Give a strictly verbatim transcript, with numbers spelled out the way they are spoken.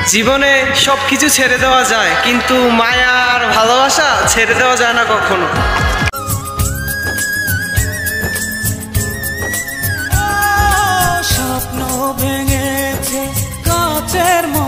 জীবনে সবকিছু ছেড়ে দেওয়া যায়, কিন্তু মায়া আর ভালোবাসা ছেড়ে দেওয়া যায় না কখনো। স্বপ্ন ভেঙেছে কাচের মতো